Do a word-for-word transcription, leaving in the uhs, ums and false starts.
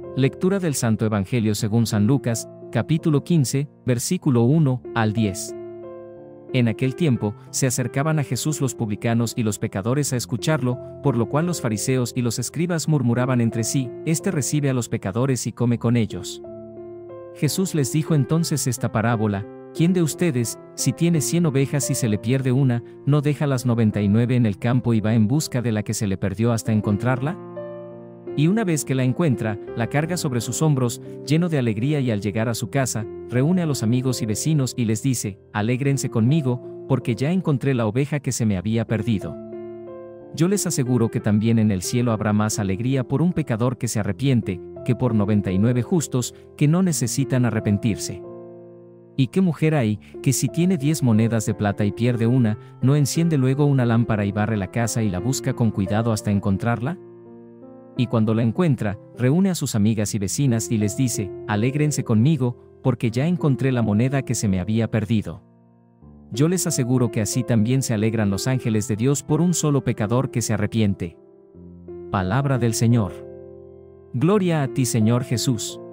Lectura del Santo Evangelio según San Lucas, capítulo quince, versículo uno al diez. En aquel tiempo, se acercaban a Jesús los publicanos y los pecadores a escucharlo, por lo cual los fariseos y los escribas murmuraban entre sí: «Este recibe a los pecadores y come con ellos». Jesús les dijo entonces esta parábola: ¿Quién de ustedes, si tiene cien ovejas y se le pierde una, no deja las noventa y nueve en el campo y va en busca de la que se le perdió hasta encontrarla? Y una vez que la encuentra, la carga sobre sus hombros, lleno de alegría, y al llegar a su casa, reúne a los amigos y vecinos y les dice: «Alégrense conmigo, porque ya encontré la oveja que se me había perdido». Yo les aseguro que también en el cielo habrá más alegría por un pecador que se arrepiente, que por noventa y nueve justos, que no necesitan arrepentirse. ¿Y qué mujer hay, que si tiene diez monedas de plata y pierde una, no enciende luego una lámpara y barre la casa y la busca con cuidado hasta encontrarla? Y cuando la encuentra, reúne a sus amigas y vecinas y les dice: «Alégrense conmigo, porque ya encontré la moneda que se me había perdido». Yo les aseguro que así también se alegran los ángeles de Dios por un solo pecador que se arrepiente. Palabra del Señor. Gloria a ti, Señor Jesús.